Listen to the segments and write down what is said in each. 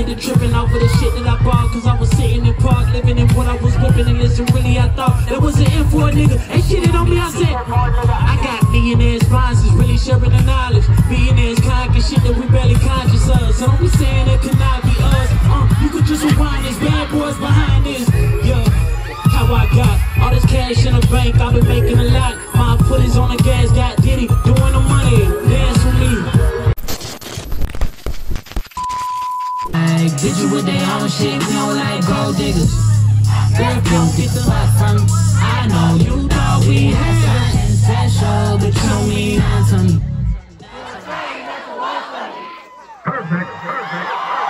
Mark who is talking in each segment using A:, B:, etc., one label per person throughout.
A: get to tripping off of the shit that I bought. Cause I was sitting in park, living in what I was whipping. And listen, really I thought that was an M for a nigga. Ain't shitted on me, I said I got millionaire sponsors, really sharing the knowledge. Billionaires conquer shit that we barely conscious of. So don't be saying it could not be us. You could just rewind this, bad boys behind this. Yeah, how I got all this cash in the bank, I've been making a lot. My foot is on the gas, got Diddy doing the money, dance with me. Like, bitches with their own shit, we don't like gold diggers. Girl, don't get the fuck from me. I know you thought we had something special, but you don't mean nothing to me.
B: Perfect, perfect.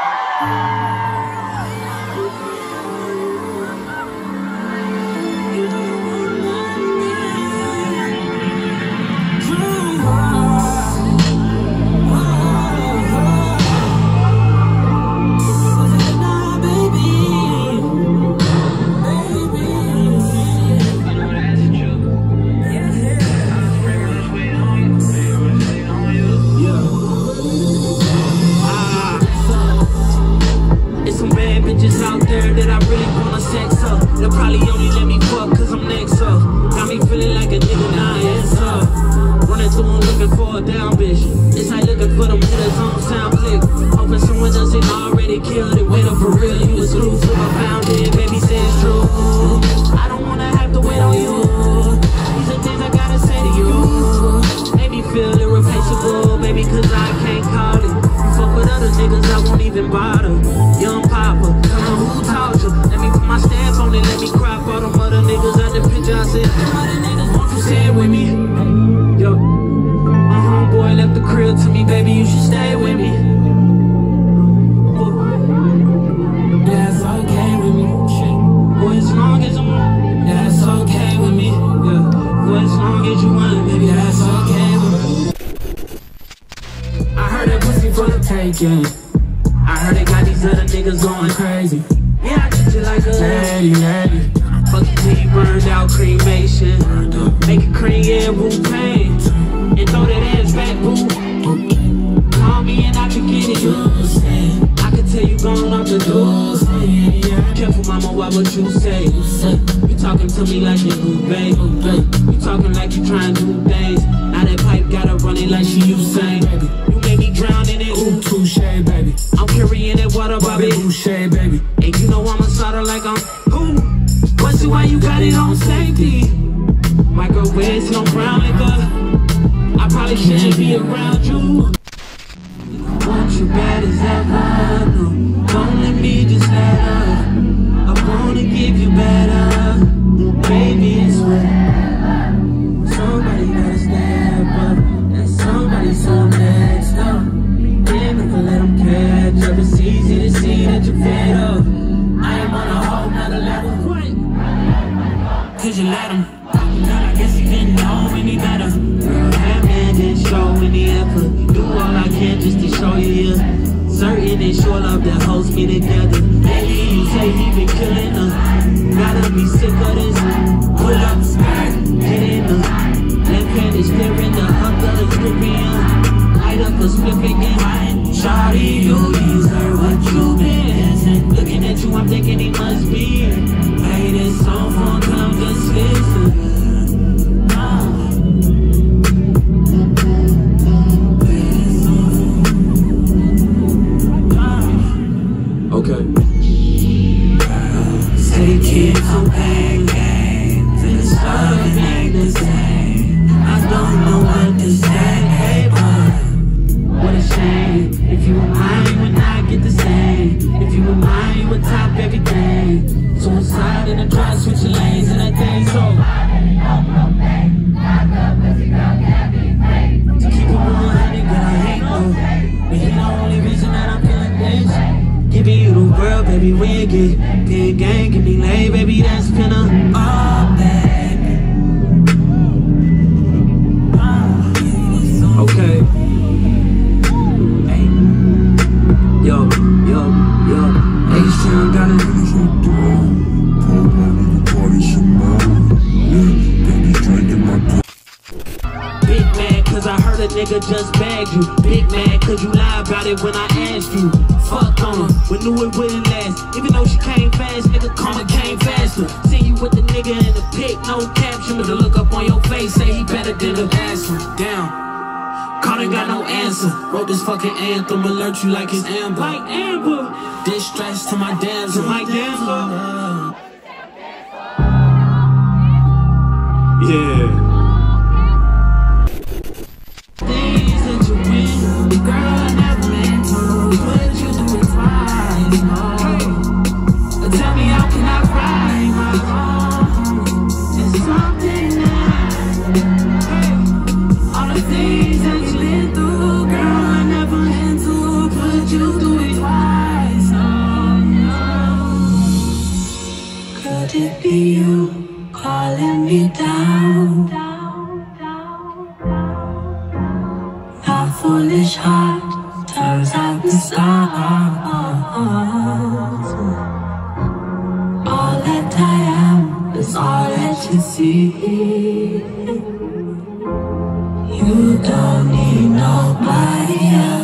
A: That I really wanna sex up. They'll probably only let me fuck cause I'm next up. Got me feeling like a nigga, now it's up. Running through them looking for a down bitch. It's like looking for them hitters on sound click. Hoping someone else ain't already killed it. Wait up for real, you was exclusive. I found it, baby say it's true. I don't wanna have to wait on you. These are things I gotta say to you. Make me feel irreplaceable, baby, cause I can't call it. Fuck with other niggas, I won't even bother. Young Papa, who taught you? Let me put my stamp on it, let me crop all them other niggas out the picture. I said, other niggas, won't you stay with me? Yo, my homeboy left the crib to me, baby, you should stay with me. Yeah, it's okay with me. Boy, as long as I'm, yeah, it's okay with me. Yeah, boy, as long as you want it, baby, that's okay with me. I heard that pussy for the taking. I heard they got these other niggas going crazy. Yeah, I treat you like a lady, lady. Fuck you till you burned out, cremation. Make it cream, yeah, Wu-Tang. And throw that ass back, boo. Call me and I can get it. I can tell you gone off the doors. Careful, mama, what you say? You talking to me like you do, babe. You talking like you trying to do things. Now that pipe gotta run it like she Usain. You made me drown in it, ooh, touche, baby. I'm carrying that water, Bobby, touche, baby. And you know I'm a solder like I'm, ooh. What's why you got it on safety? Microwaves, no brown liquor. I probably shouldn't be around you. Want you bad as ever, no. Don't let me just let up. I wanna give you better. Baby, it's whatever. Somebody gotta step up. And somebody's so next up. Then I can let them catch up. It's easy to see that you're fed up. I am on a whole nother level. Cause you let them. Girl, I guess you didn't know any better. Girl, that man didn't show any effort. Do all I can just to show you, yeah. Certain and sure love that holds me together. Lately you say he been killing us. Gotta be sick of this. Pull up, get in the left hand is clearing the other is gripping. Light up a split again. Shawty, you deserve what you been. Looking at you, I'm thinking he must be. Hey, this song won't come, just listen. Okay. City kids on bang gangs, and the love ain't the same. I don't know what to say, hey, but what a shame. If you were mine, would not get the same. If you were mine, you would top everything. Suicide in the drive, switching lanes and that thing, so to keep it 100, girl, I hate though. But you're the only reason that I'm feeling this. Giving you the world, baby, when you get big gang, give me lay, baby, that's finna all baby. Okay. Hey. Yo. H-Town got it. Big man, cause I heard a nigga just bagged you. Big man, cause you lie about it when I asked you. Fuck on him. We knew it wouldn't last. Even though she came fast, nigga, karma came faster. See you with the nigga in the pic, no caption, but the look up on your face say he better than the last one. Damn. Caught ain't got no answer. Wrote this fucking anthem, alert you like it's Amber. Like Amber. Distress to my damsel. My damsel. Yeah. Things that you win, girl, I never meant to. But you do it twice, no. Tell me how can I right my wrong? It's something that all the things that you been through, girl, I never meant to. But you do it twice, no. Could it be you calling me down? My foolish heart turns out the stars. All that I am is all that you see. You don't need nobody else.